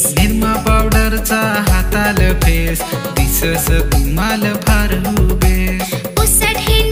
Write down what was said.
निरमा पावडरचा हाताल फेस दिसस तुम्हाला फार बेस. पुसट हे